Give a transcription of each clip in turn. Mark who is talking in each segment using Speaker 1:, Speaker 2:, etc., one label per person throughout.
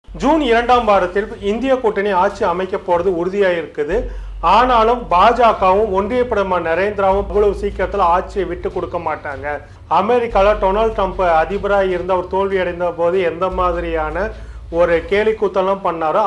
Speaker 1: June 2ஆம் வாரத்தில் இந்திய கூட்டணி ஆட்சி அமைக்க போறது உறுதியாயிருக்குது. ஆனாலும் பாஜகவும் ஒன்றிய பிரதமர் நரேந்திராவும் இவ்வளவு சீக்கிரத்தில் ஆட்சியை விட்டு கொடுக்க மாட்டாங்க. அமெரிக்கால டொனால்ட் ட்ரம்ப் அதிபராக இருந்த ஒரு தோல்வி அடைந்த போது எந்த மாதிரியான ஒரு கேலி கூத்தெல்லாம் பண்ணாரோ,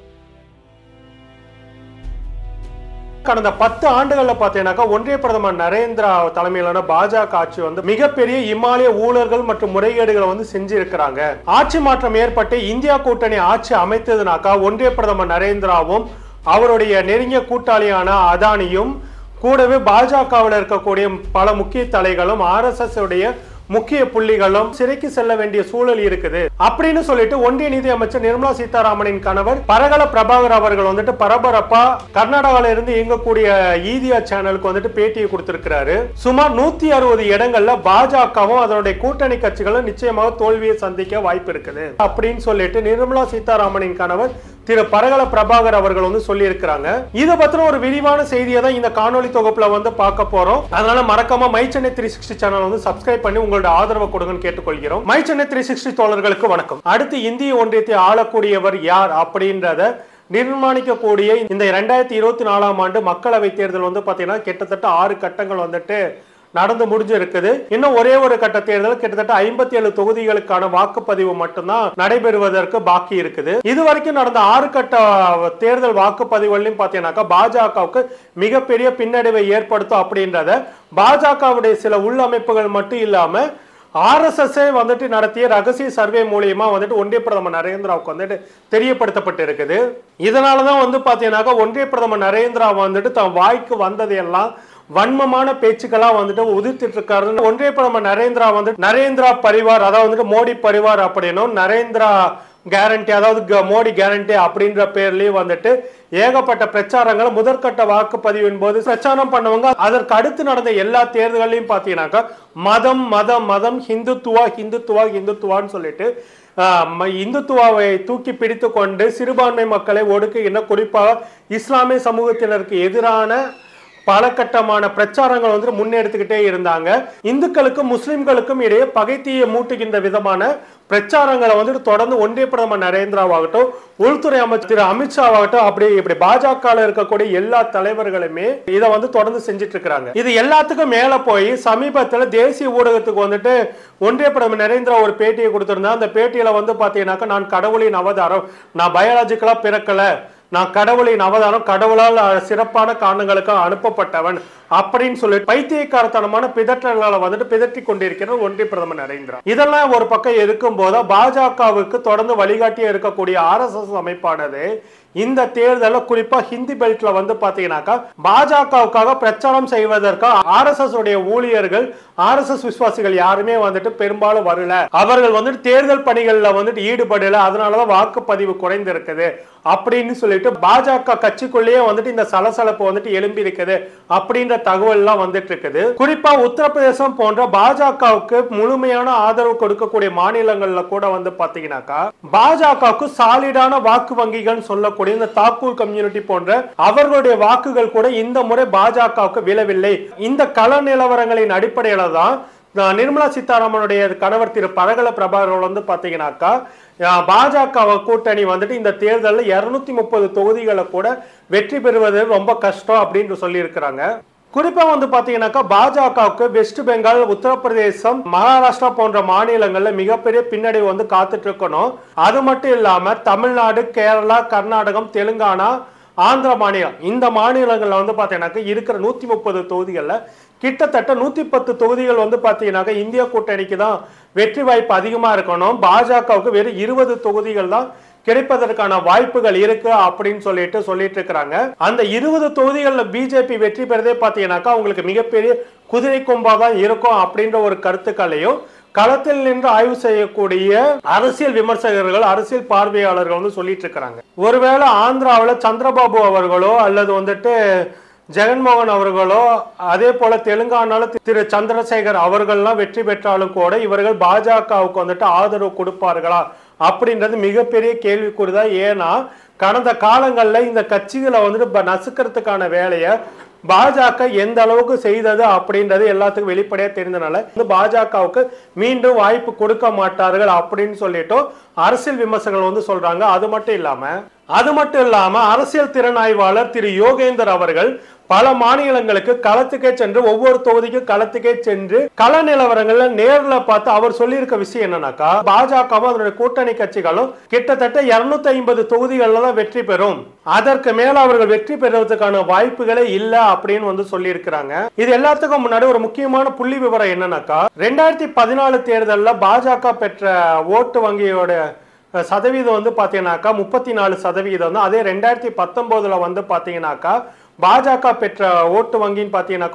Speaker 1: கடந்த 10 ஆண்டுகள்ல பாத்தீங்கன்னாக்கா ஒன்றிய பிரதமர் நரேந்திரா தலைமையிலான பாஜக ஆட்சி வந்து மிகப்பெரிய இமாலய ஊழல்கள் மற்றும் முறைகேடுகளை செஞ்சு இருக்கிறாங்க. ஆட்சி மாற்றம் ஏற்பட்டு இந்தியா கூட்டணி ஆட்சி அமைத்ததுனாக்கா ஒன்றிய பிரதமர் நரேந்திராவும் அவருடைய நெருங்கிய கூட்டாளியான அதானியும் கூடவே பாஜகவில் இருக்கக்கூடிய பல முக்கிய தலைகளும் RSS உடைய முக்கிய புள்ளிகளும் சிறைக்கு செல்ல வேண்டிய சூழல் இருக்குது அப்படின்னு சொல்லிட்டு ஒன்றிய நிதி அமைச்சர் நிர்மலா சீதாராமனின் கணவர் பரகல பிரபாகர் அவர்கள் பரபரப்பா கர்நாடகால இருந்து இயங்கக்கூடிய ஈதியா சேனலுக்கு பேட்டியை கொடுத்திருக்கிறாரு. சுமார் 160 இடங்கள்ல பாஜகவும் அதனுடைய கூட்டணி கட்சிகளும் நிச்சயமாக தோல்வியை சந்திக்க வாய்ப்பு இருக்குது அப்படின்னு சொல்லிட்டு நிர்மலா சீதாராமனின் கணவர் திரு பரகல பிரபாகர் அவர்கள் சொல்லி இருக்கிறாங்க. இதை பத்தின ஒரு விரிவான செய்தியை தான் இந்த காணொலி தொகுப்புல பார்க்க போறோம். அதனால மறக்காம மை சென்னை 360 சேனல் சப்ஸ்கிரைப் பண்ணி உங்களோட ஆதரவு கொடுங்கன்னு கேட்டுக்கொள்கிறோம். மை சென்னை 360 தோழர்களுக்கு வணக்கம். அடுத்து இந்திய ஒன்றியத்தை ஆளக்கூடியவர் யார் அப்படின்றத நிர்மாணிக்கக்கூடிய இந்த 2024ஆம் ஆண்டு மக்களவை தேர்தல் பாத்தீங்கன்னா கிட்டத்தட்ட 6 கட்டங்கள் நடந்து முடிஞ்சு இருக்குது. இன்னும் ஒரே ஒரு கட்ட தேர்தல் கிட்டத்தட்ட 57 தொகுதிகளுக்கான வாக்குப்பதிவு மட்டும்தான் நடைபெறுவதற்கு பாக்கி இருக்குது. இதுவரைக்கும் நடந்த 6 கட்ட தேர்தல் வாக்குப்பதிவுகளையும் பாத்தீங்கன்னாக்கா பாஜகவுக்கு மிகப்பெரிய பின்னடைவை ஏற்படுத்தும் அப்படின்றத பாஜகவுடைய சில உள்ளமைப்புகள் மட்டும் இல்லாம RSS நடத்திய ரகசிய சர்வே மூலியமா ஒன்றிய பிரதமர் நரேந்திராவுக்கு தெரியப்படுத்தப்பட்டு இருக்குது. இதனாலதான் பாத்தீங்கன்னாக்கா ஒன்றிய பிரதமர் நரேந்திரா தன் வாய்க்கு வந்ததையெல்லாம் வன்மமான பேச்சுக்களா உதிர்த்திட்டு இருக்காரு. ஒன்றிய பிரதமர் நரேந்திரா நரேந்திரா பரிவார், அதாவது மோடி பரிவார் அப்படின்னும் நரேந்திரா கேரண்டி, அதாவது மோடி கேரண்டி அப்படின்ற பேர்லயும் ஏகப்பட்ட பிரச்சாரங்கள் முதற்கட்ட வாக்குப்பதிவின் போது பிரச்சாரம் பண்ணவங்க அதற்கு அடுத்து நடந்த எல்லா தேர்தல்களையும் பாத்தீங்கன்னாக்கா மதம் மதம் மதம் ஹிந்துத்துவா ஹிந்துத்துவா ஹிந்துத்துவான்னு சொல்லிட்டு இந்துத்துவாவை தூக்கி பிடித்து கொண்டு சிறுபான்மை மக்களை ஒடுக்குகின்ற, குறிப்பாக இஸ்லாமிய சமூகத்தினருக்கு எதிரான பல கட்டமான பிரச்சாரங்கள் முன்னெடுத்துக்கிட்டே இருந்தாங்க. இந்துக்களுக்கும் முஸ்லிம்களுக்கும் இடையே பகைத்தீயை மூட்டுகின்ற விதமான பிரச்சாரங்களை தொடர்ந்து ஒன்றிய பிரதமர் நரேந்திராவாகட்டும், உள்துறை அமைச்சர் திரு அமித்ஷாவாகட்டும், இப்படி பாஜக இருக்கக்கூடிய எல்லா தலைவர்களுமே இதை தொடர்ந்து செஞ்சிட்டு இருக்கிறாங்க. இது எல்லாத்துக்கும் மேல போய் சமீபத்தில் தேசிய ஊடகத்துக்கு ஒன்றிய பிரதமர் நரேந்திரா ஒரு பேட்டியை கொடுத்திருந்தா. அந்த பேட்டியில பாத்தீங்கன்னாக்கா நான் கடவுளின் அவதாரம், நான் பயாலஜிக்கலா பிறக்கல, நான் கடவுளின் அவதாரம், கடவுளால் சிறப்பான காரணங்களுக்காக அனுப்பப்பட்டவன் அப்படின்னு சொல்லிட்டு பைத்தியக்காரத்தனமான பிதற்றல்களை பிதற்றி கொண்டிருக்கிறார் ஒன்றிய பிரதமர் நரேந்திரா. இதெல்லாம் ஒரு பக்கம் இருக்கும் போது பாஜகவுக்கு தொடர்ந்து வழிகாட்டியா இருக்கக்கூடிய RSS அமைப்பானது இந்த தேர்தல குறிப்பா ஹிந்தி பெல்ட்ல பாத்தீங்கன்னாக்கா பாஜகவுக்காக பிரச்சாரம் செய்வதற்காக RSS உடைய ஊழியர்கள், RSS விசுவாசிகள் யாருமே பெரும்பாலும் வரல. அவர்கள் தேர்தல் பணிகள்ல ஈடுபடல. அதனாலதான் வாக்குப்பதிவு குறைந்து இருக்குது அப்படின்னு சொல்லிட்டு பாஜக கட்சிக்குள்ளேயே இந்த சலசலப்பு எழும்பி இருக்குது அப்படின்ற தகவல் எல்லாம் இருக்குது. குறிப்பா உத்தரப்பிரதேசம் போன்ற பாஜகவுக்கு முழுமையான ஆதரவு கொடுக்கக்கூடிய மாநிலங்கள்ல கூட பாத்தீங்கன்னாக்கா பாஜகவுக்கு சாலிடான வாக்கு வங்கிகள் சொல்லக்கூடிய இந்த தாக்கூர் கம்யூனிட்டி போன்ற அவர்களுடைய வாக்குகள் கூட இந்த முறை பாஜகவுக்கு விழவில்லை. இந்த கள நிலவரங்களின் அடிப்படையில தான் நிர்மலா சீதாராமனுடைய கணவர் திரு பரகல பிரபாகர் பாத்தீங்கன்னாக்கா பாஜக கூட்டணி இந்த தேர்தலில் 230 தொகுதிகளை கூட வெற்றி பெறுவது ரொம்ப கஷ்டம் அப்படின்னு சொல்லி இருக்கிறாங்க. குறிப்பா பாத்தீங்கன்னாக்கா பாஜகவுக்கு வெஸ்ட் பெங்கால், உத்தரப்பிரதேசம், மகாராஷ்டிரா போன்ற மாநிலங்கள்ல மிகப்பெரிய பின்னடைவு காத்துட்டு இருக்கணும். அது மட்டும் இல்லாம தமிழ்நாடு, கேரளா, கர்நாடகம், தெலுங்கானா, ஆந்திர மாநிலம், இந்த மாநிலங்கள்ல பாத்தீங்கன்னாக்கா இருக்கிற 130 தொகுதிகள்ல கிட்டத்தட்ட 110 தொகுதிகள் பாத்தீங்கன்னாக்கா இந்திய கூட்டணிக்கு தான் வெற்றி வாய்ப்பு அதிகமா இருக்கணும். பாஜகவுக்கு வெறும் 20 தொகுதிகள் தான் கிடைப்பதற்கான வாய்ப்புகள் இருக்கு அப்படின்னு சொல்லிட்டு இருக்கிறாங்க. அந்த 20 தொகுதிகள்ல பிஜேபி வெற்றி பெறதே பாத்தீங்கன்னாக்கா உங்களுக்கு மிகப்பெரிய குதிரை கொம்பா தான் இருக்கும் அப்படின்ற ஒரு கருத்துக்களையும் களத்தில் நின்று ஆய்வு செய்யக்கூடிய அரசியல் விமர்சகர்கள், அரசியல் பார்வையாளர்கள் சொல்லிட்டு இருக்கிறாங்க. ஒருவேளை ஆந்திராவில் சந்திரபாபு அவர்களோ அல்லது ஜெகன்மோகன் அவர்களோ, அதே போல தெலுங்கானால திரு சந்திரசேகர் அவர்கள்லாம் வெற்றி பெற்றாலும் கூட இவர்கள் பாஜகவுக்கு ஆதரவு கொடுப்பார்களா அப்படின்றது மிகப்பெரிய கேள்விக்குறிதான். ஏன்னா கடந்த காலங்களில் இந்த கட்சிகளை நசுக்கிறதுக்கான வேலையை பாஜக எந்த அளவுக்கு செய்தது அப்படின்றது எல்லாத்துக்கும் வெளிப்படையா தெரிந்தனால பாஜகவுக்கு மீண்டும் வாய்ப்பு கொடுக்க மாட்டார்கள் அப்படின்னு சொல்லிட்டு அரசியல் விமர்சகர்கள் வந்து சொல்றாங்க. அது மட்டும் இல்லாம அரசியல் திறனாய்வாளர் திரு யோகேந்தர் அவர்கள் பல மாநிலங்களுக்கு களத்துக்கே சென்று ஒவ்வொரு தொகுதிக்கும் களத்துக்கே சென்று கள நிலவரங்கள்ல நேர்ல பார்த்து அவர் சொல்லியிருக்க விஷயம் என்னன்னாக்கா, பாஜகவும் அதனுடைய கூட்டணி கட்சிகளும் கிட்டத்தட்ட 250 தொகுதிகள்ல தான் வெற்றி பெறும், அதற்கு மேல அவர்கள் வெற்றி பெறுவதற்கான வாய்ப்புகளே இல்ல அப்படின்னு வந்து சொல்லி இருக்கிறாங்க. இது எல்லாத்துக்கும் முன்னாடி ஒரு முக்கியமான புள்ளி விவரம் என்னன்னாக்கா, 2014 தேர்தலில் பாஜக பெற்ற ஓட்டு வங்கியோட சதவீதம் வந்து பாத்தீங்கன்னாக்கா 34%. அதே 2019 வந்து பாத்தீங்கன்னாக்கா பாஜக பெற்ற ஓட்டு வங்கின்னு பாத்தீங்கன்னாக்கா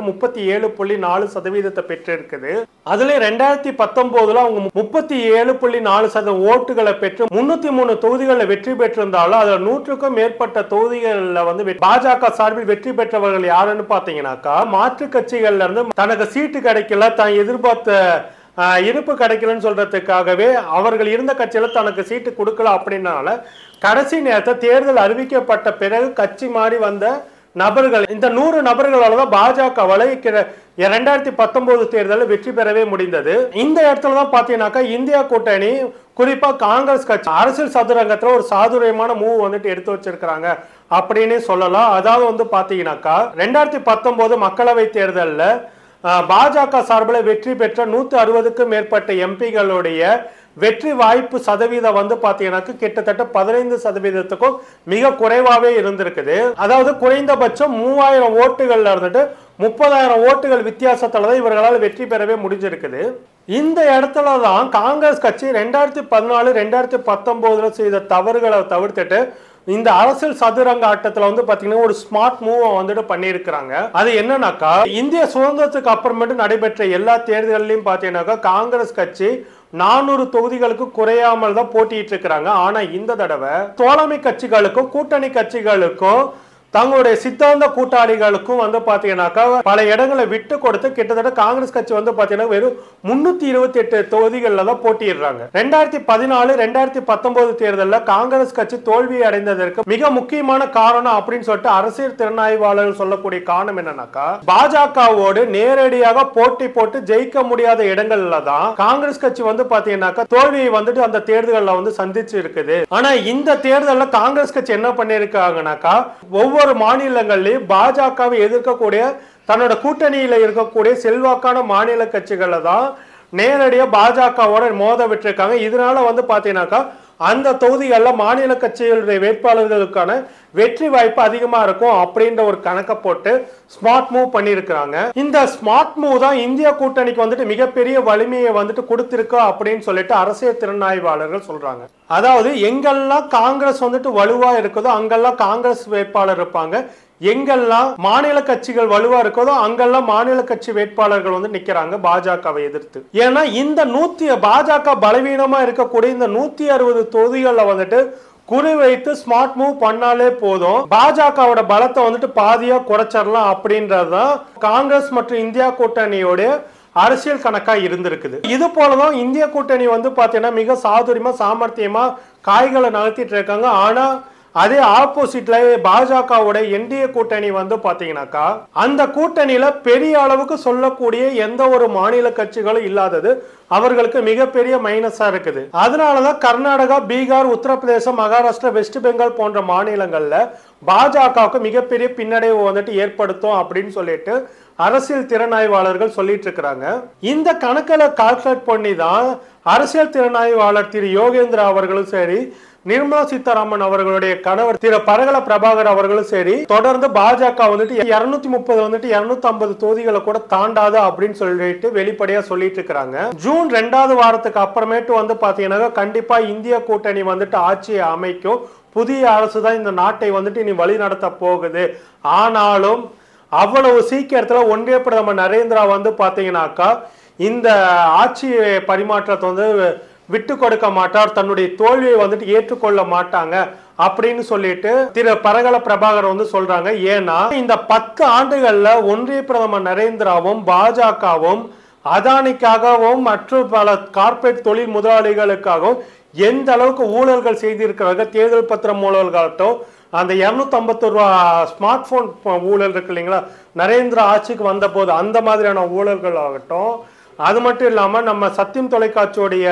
Speaker 1: 37.4% பெற்றிருக்குது. அதுல 2019 அவங்க 37.4% ஓட்டுகளை பெற்று 303 தொகுதிகளில் வெற்றி பெற்றிருந்தாலும் அதுல 100க்கும் மேற்பட்ட தொகுதிகளில் வந்து பாஜக சார்பில் வெற்றி பெற்றவர்கள் யாருன்னு பாத்தீங்கன்னாக்கா மாற்று கட்சிகள்ல இருந்து தனக்கு சீட்டு கிடைக்கல, தான் எதிர்பார்த்த இருப்பு கிடைக்கலன்னு சொல்றதுக்காகவே அவர்கள் இருந்த கட்சியில தனக்கு சீட்டு கொடுக்கல அப்படின்னால கடைசி நேரத்தை தேர்தல் அறிவிக்கப்பட்ட பிறகு கட்சி மாறி வந்த நபர்கள், இந்த 100 நபர்களால தான் பாஜகவால 2019 தேர்தலில் வெற்றி பெறவே முடிந்தது. இந்த இடத்துல தான் பாத்தீங்கன்னாக்கா இந்தியா கூட்டணி குறிப்பா காங்கிரஸ் கட்சி அரசியல் சதுரங்கத்துல ஒரு சாதுரியமான மூவ் வந்துட்டு எடுத்து வச்சிருக்காங்க அப்படின்னு சொல்லலாம். அதாவது வந்து பாத்தீங்கன்னாக்கா 2019 மக்களவை தேர்தலில் பாஜக சார்பில் வெற்றி பெற்ற 160க்கும் மேற்பட்ட எம்பிகளுடைய வெற்றி வாய்ப்பு சதவீதம் வந்து பாத்தீங்கன்னா கிட்டத்தட்ட 15%க்கும் மிக குறைவாவே இருந்திருக்குது. அதாவது குறைந்தபட்சம் 3000 ஓட்டுகள்ல இருந்துட்டு 30,000 ஓட்டுகள் வித்தியாசத்துல தான் இவர்களால் வெற்றி பெறவே முடிஞ்சிருக்குது. இந்த இடத்துல தான் காங்கிரஸ் கட்சி 2014 2019 செய்த தவறுகளை தவிர்த்துட்டு இந்த அரசியல் சதுரங்க ஆட்டத்துல வந்து பாத்தீங்கன்னா ஒரு ஸ்மார்ட் மூவ் வந்துட்டு பண்ணியிருக்கிறாங்க. அது என்னன்னாக்கா, இந்திய சுதந்திரத்துக்கு அப்புறமேட்டு நடைபெற்ற எல்லா தேர்தல்லையும் பாத்தீங்கன்னாக்கா காங்கிரஸ் கட்சி 400 தொகுதிகளுக்கு குறையாமல் தான் போட்டிட்டு இருக்கிறாங்க. ஆனா இந்த தடவை தோழமை கட்சிகளுக்கும் கூட்டணி கட்சிகளுக்கும் தங்களுடைய சித்தாந்த கூட்டாளிகளுக்கும் வந்து பாத்தீங்கன்னாக்கா பல இடங்களை விட்டு கொடுத்து கிட்டத்தட்ட காங்கிரஸ் கட்சி வந்து பாத்தீங்கன்னா வெறும் 328 தொகுதிகள்ல தான் போட்டியிடுறாங்க. 2014 2019 தேர்தலில் காங்கிரஸ் கட்சி தோல்வி அடைந்ததற்கு மிக முக்கியமான காரணம் அப்படின்னு சொல்லிட்டு அரசியல் திறனாய்வாளர்கள் சொல்லக்கூடிய காரணம் என்னன்னாக்கா, பாஜகவோடு நேரடியாக போட்டி போட்டு ஜெயிக்க முடியாத இடங்கள்ல தான் காங்கிரஸ் கட்சி வந்து பாத்தீங்கன்னாக்கா தோல்வியை வந்துட்டு அந்த தேர்தலில் வந்து சந்திச்சு இருக்குது. ஆனா இந்த தேர்தலில் காங்கிரஸ் கட்சி என்ன பண்ணிருக்காங்கன்னாக்கா, ஒவ்வொரு மாநிலங்களிலும் பாஜகவை எதிர்க்கக்கூடிய தன்னோட கூட்டணியில இருக்கக்கூடிய செல்வாக்கான மாநில கட்சிகளை தான் நேரடியா பாஜகவோட மோத விட்டுருக்காங்க. இதனால வந்து பாத்தீங்கன்னாக்கா அந்த தொகுதிகளில் மாநில கட்சிகளுடைய வேட்பாளர்களுக்கான வெற்றி வாய்ப்பு அதிகமா இருக்கும் அப்படின்ற ஒரு கணக்கை போட்டு ஸ்மார்ட் மூவ் பண்ணியிருக்கிறாங்க. இந்த ஸ்மார்ட் மூவ் தான் இந்தியா கூட்டணிக்கு வந்துட்டு மிகப்பெரிய வலிமையை வந்துட்டு கொடுத்திருக்கு அப்படின்னு சொல்லிட்டு அரசியல் திறனாய்வாளர்கள் சொல்றாங்க. அதாவது எங்கெல்லாம் காங்கிரஸ் வந்துட்டு வலுவா இருக்குதோ அங்கெல்லாம் காங்கிரஸ் வேட்பாளர் இருப்பாங்க, எங்கெல்லாம் மாநில கட்சிகள் வலுவா இருக்கதோ அங்கெல்லாம் மாநில கட்சி வேட்பாளர்கள் வந்து நிக்கிறாங்க பாஜகவை எதிர்த்து. ஏன்னா இந்த பாஜக பலவீனமா இருக்கக்கூடிய இந்த 160 தொகுதிகள்ல வந்துட்டு குறிவைத்து ஸ்மார்ட் மூவ் பண்ணாலே போதும், பாஜகவோட பலத்தை வந்துட்டு பாதியா குறைச்சிடலாம் அப்படின்றதுதான் காங்கிரஸ் மற்றும் இந்தியா கூட்டணியோட அரசியல் கணக்கா இருந்திருக்குது. இது போலதான் இந்திய கூட்டணி வந்து பாத்தீங்கன்னா மிக சாதுரியமா சாமர்த்தியமா காய்களை நகர்த்திட்டு இருக்காங்க. ஆனா அதே ஆப்போசிட்ல பாஜகவோட என்டிஏ கூட்டணி வந்து பாத்தீங்கன்னாக்கா அந்த கூட்டணியில பெரிய அளவுக்கு சொல்லக்கூடிய எந்த ஒரு மாநில கட்சிகளும் இல்லாதது அவர்களுக்கு மிகப்பெரிய மைனஸா இருக்குது. அதனாலதான் கர்நாடகா, பீகார், உத்தரப்பிரதேசம், மகாராஷ்டிரா, வெஸ்ட் பெங்கால் போன்ற மாநிலங்கள்ல பாஜகவுக்கு மிகப்பெரிய பின்னடைவு வந்துட்டு ஏற்படுத்தும் அப்படின்னு சொல்லிட்டு அரசியல் திறனாய்வாளர்கள் சொல்லிட்டு இருக்கிறாங்க. இந்த கணக்கில் கால்குலேட் பண்ணி தான் அரசியல் திறனாய்வாளர் திரு யோகேந்திரா அவர்களும் சரி, நிர்மலா சீதாராமன் அவர்களுடைய கணவர் திரு பரகல பிரபாகர் அவர்களும் சரி தொடர்ந்து பாஜக வந்துட்டு 230 வந்துட்டு 250 தொகுதிகளை கூட தாண்டாது அப்படின்னு சொல்லிட்டு வெளிப்படையா சொல்லிட்டு இருக்கிறாங்க. ஜூன் 2வது வாரத்துக்கு அப்புறமேட்டு வந்து பாத்தீங்கன்னா கண்டிப்பா இந்திய கூட்டணி வந்துட்டு ஆட்சியை அமைக்கும், புதிய அரசு தான் இந்த நாட்டை வந்துட்டு இனி வழி நடத்த போகுது. ஆனாலும் அவ்வளவு சீக்கிரத்துல ஒன்றிய பிரதமர் நரேந்திரா வந்து பாத்தீங்கன்னாக்கா இந்த ஆட்சி பரிமாற்றத்தை வந்து விட்டு கொடுக்க மாட்டார், தன்னுடைய தோல்வியை வந்துட்டு ஏற்றுக்கொள்ள மாட்டாங்க அப்படின்னு சொல்லிட்டு திரு பரகல பிரபாகர் வந்து சொல்றாங்க. ஏன்னா இந்த 10 ஆண்டுகள்ல ஒன்றிய பிரதமர் நரேந்திராவும் பாஜகவும் அதானிக்காகவும் மற்றும் பல கார்பரேட் தொழில் முதலாளிகளுக்காகவும் எந்த அளவுக்கு ஊழல்கள் செய்திருக்கிறாங்க, தேர்தல் பத்திரம் ஊழல்காட்டும் அந்த 250 ரூபா ஸ்மார்ட் போன் ஊழல் இருக்கு இல்லைங்களா, நரேந்திரா ஆட்சிக்கு வந்த போது அந்த மாதிரியான ஊழல்கள் ஆகட்டும், அது மட்டும் இல்லாம நம்ம சத்தியம் தொலைக்காட்சியோடைய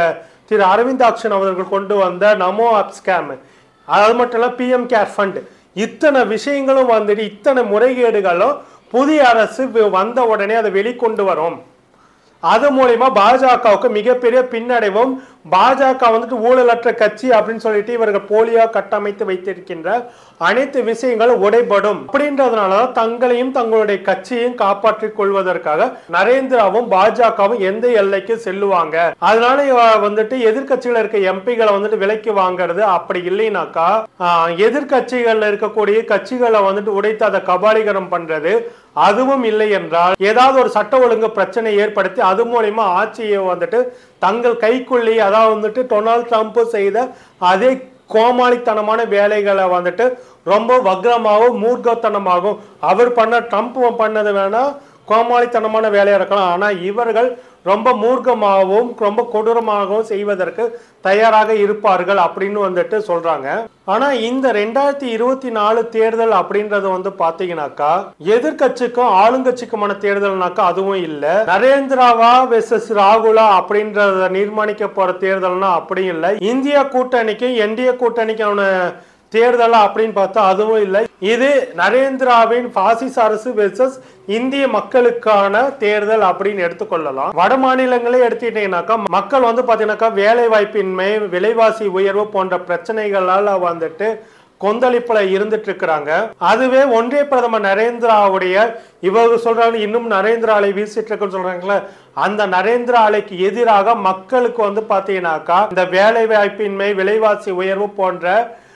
Speaker 1: திரு அரவிந்தாக்ஷன் அவர்கள் கொண்டு வந்த நமோ ஆப் ஸ்கேம், அது மட்டும் இல்ல PM கேர் ஃபண்ட், இத்தனை விஷயங்களும் வந்துட்டு இத்தனை முறைகேடுகளும் புதிய அரசு வந்த உடனே அதை வெளிக்கொண்டு வரும். அது மூலமா பாஜகவுக்கு மிகப்பெரிய பின்னடைவும், பாஜக வந்துட்டு ஊழலற்ற கட்சி அப்படின்னு சொல்லிட்டு இவர்கள் போலியா கட்டமைத்து வைத்திருக்கின்ற அனைத்து விஷயங்களும் உடைபடும். அப்படின்றதுனாலதான் தங்களையும் தங்களுடைய கட்சியையும் காப்பாற்றிக் கொள்வதற்காக நரேந்திராவும் பாஜகவும் எந்த எல்லைக்கு செல்லுவாங்க. அதனால வந்துட்டு எதிர்கட்சிகள் இருக்க எம்பிகளை வந்துட்டு விலைக்கு வாங்குறது. அப்படி இல்லைனாக்கா எதிர்கட்சிகள்ல இருக்கக்கூடிய கட்சிகளை வந்துட்டு உடைத்து அதை கபாலிகரம் பண்றது. அதுவும் இல்லை என்றால் ஏதாவது ஒரு சட்ட ஒழுங்கு பிரச்சனை ஏற்படுத்தி அது மூலமா ஆட்சியை வந்துட்டு தங்கள் கைக்குள்ளே, அதாவது வந்துட்டு டொனால்ட் ட்ரம்ப் செய்த அதே கோமாளித்தனமான வேலைகளை வந்துட்டு ரொம்ப வக்ரமாகவும் மூர்க்கத்தனமாகவும், அவர் பண்ண ட்ரம்ப் பண்ணது வேணா கோமாளித்தனமான வேலையா இருக்கலாம், ஆனா இவர்கள் ரொம்ப மூர்க்கமாகவும் ரொம்ப கொடூரமாகவும் செய்வதற்கு தயாராக இருப்பார்கள் அப்படின்னு வந்துட்டு சொல்றாங்க. ஆனா இந்த 2024 தேர்தல் அப்படின்றது வந்து பாத்தீங்கன்னாக்கா எதிர்கட்சிக்கும் ஆளுங்கட்சிக்குமான தேர்தல்னாக்கா அதுவும் இல்ல. நரேந்திராவா வெர்சஸ் ராகுலா அப்படின்றத நிர்மாணிக்க போற தேர்தல்னா அப்படியும் இல்லை. இந்தியா கூட்டணிக்கும் NDA கூட்டணிக்கான தேர்தல் அப்படின்னு பார்த்தா அதுவும் இல்லை. இது நரேந்திராவின் பாசிச அரசு வெர்சஸ் இந்திய மக்களுக்கான தேர்தல் அப்படின்னு எடுத்துக்கொள்ளலாம். வட மாநிலங்களே எடுத்துட்டீங்கன்னாக்கா மக்கள் வந்து பாத்தீங்கன்னாக்கா வேலை வாய்ப்பின்மை, விலைவாசி உயர்வு போன்ற பிரச்சனைகளால வந்துட்டு கொந்தளிப்புல இருந்துட்டு இருக்கிறாங்க. அதுவே ஒன்றிய பிரதமர் நரேந்திராவுடைய இவங்க சொல்றாங்க இன்னும் நரேந்திர அலை வீசிட்டு இருக்குன்னு சொல்றாங்களே, அந்த நரேந்திர அலைக்கு எதிராக மக்களுக்கு வந்து பாத்தீங்கன்னாக்கா இந்த வேலை வாய்ப்பின்மை, விலைவாசி உயர்வு போன்ற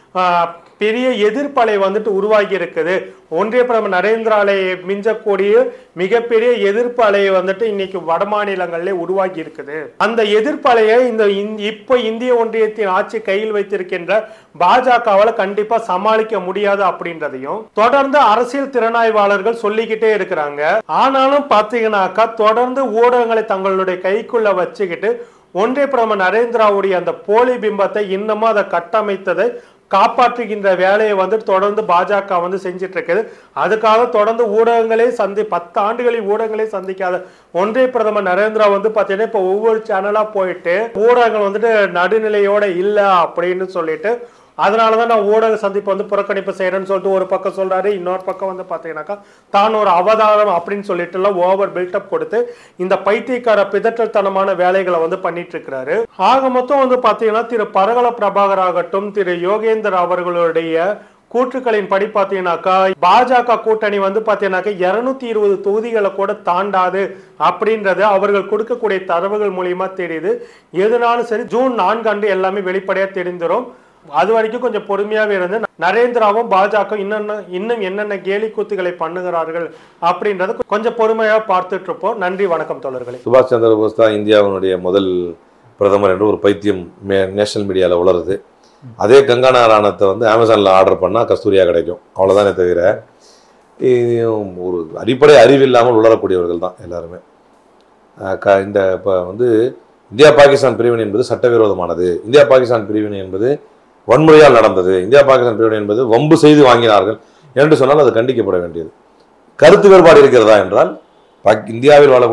Speaker 1: பெரிய எதிர்ப்பலை வந்துட்டு உருவாகி இருக்குது. ஒன்றிய பிரதமர் நரேந்திர அலையை மிஞ்சக்கூடிய மிகப்பெரிய எதிர்ப்பு அலையை வந்துட்டு இன்னைக்கு வட மாநிலங்களிலே உருவாகி இருக்குது. அந்த எதிர்ப்பலையை இப்ப இந்திய ஒன்றியத்தின் ஆட்சி கையில் வைத்திருக்கின்ற பாஜகவால கண்டிப்பா சமாளிக்க முடியாது அப்படின்றதையும் தொடர்ந்து அரசியல் திறனாய்வாளர்கள் சொல்லிக்கிட்டே இருக்கிறாங்க. ஆனாலும் பாத்தீங்கன்னாக்கா தொடர்ந்து ஊடகங்களை தங்களுடைய கைக்குள்ள வச்சுக்கிட்டு ஒன்றிய பிரதமர் நரேந்திராவுடைய அந்த போலி பிம்பத்தை இன்னமும் அதை கட்டமைத்ததை காப்பாற்றுகின்ற வேலையை வந்து தொடர்ந்து பாஜக வந்து செஞ்சிட்டு இருக்குது. அதுக்காக தொடர்ந்து ஊடகங்களே 10 ஆண்டுகளில் ஊடகங்களே சந்திக்காத ஒன்றிய பிரதமர் நரேந்திரா வந்து பாத்தீங்கன்னா இப்ப ஒவ்வொரு சேனலா போயிட்டு ஊடகங்கள் வந்துட்டு நடுநிலையோட இல்ல அப்படின்னு சொல்லிட்டு, அதனாலதான் நான் ஊடக சந்திப்பு வந்து புறக்கணிப்பு செய்யறேன்னு சொல்லிட்டு ஒரு பக்கம் சொல்றாரு. இன்னொரு பக்கம் வந்து பாத்தீங்கன்னாக்கா தான் ஒரு அவதாரம் அப்படின்னு சொல்லிட்டு எல்லாம் ஓவர் பில்டப் கொடுத்து இந்த பைத்தியக்கார பிதற்றத்தனமான வேலைகளை வந்து பண்ணிட்டு இருக்கிறாரு. ஆக மொத்தம் வந்து பாத்தீங்கன்னா திரு பரகல பிரபாகர் ஆகட்டும், திரு யோகேந்தர் அவர்களுடைய கூற்றுக்களின் படி பாத்தீங்கன்னாக்கா பாஜக கூட்டணி வந்து பாத்தீங்கன்னாக்கா 220 தொகுதிகளை கூட தாண்டாது அப்படின்றது அவர்கள் கொடுக்கக்கூடிய தரவுகள் மூலியமா தெரியுது. எதுனாலும் சரி ஜூன் 4 அன்று எல்லாமே வெளிப்படையா தெரிந்துரும். அது வரைக்கும் கொஞ்சம் பொறுமையாவே இருந்து நரேந்திராவும் பாஜக இன்னும் என்னென்ன கேலி கூத்துகளை பண்ணுகிறார்கள் அப்படின்றது கொஞ்சம் பொறுமையா பார்த்துட்டு இருப்போம். நன்றி, வணக்கம் தோழர்களே.
Speaker 2: சுபாஷ் சந்திர போஸ் தான் இந்தியாவினுடைய முதல் பிரதமர் என்று ஒரு பைத்தியம் நேஷனல் மீடியாவில் உளருது. அதே கங்கானா ராணத்தை வந்து அமேசானில் ஆர்டர் பண்ணால் கஸ்தூரியா கிடைக்கும், அவ்வளோதானே தவிர ஒரு அடிப்படை அறிவில்லாமல் உளரக்கூடியவர்கள் தான் எல்லாருமே. இந்த இப்போ வந்து இந்தியா பாகிஸ்தான் பிரிவினை என்பது சட்டவிரோதமானது, இந்தியா பாகிஸ்தான் பிரிவினை என்பது வன்முறையால் நடந்தது, இந்தியா பாகிஸ்தான் பிரிவினை என்பது வம்பு செய்து வாங்கினார்கள் என்று சொன்னால் அது கண்டிக்கப்பட வேண்டியது. கருத்து வேறுபாடு இருக்கிறதா என்றால் இந்தியாவில் வாழ